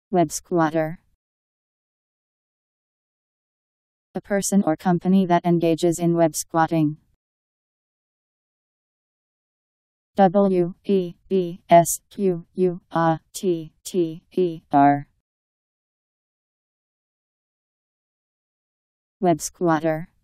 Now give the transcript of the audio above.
Websquatter. A person or company that engages in web squatting. Websquatter. Websquatter.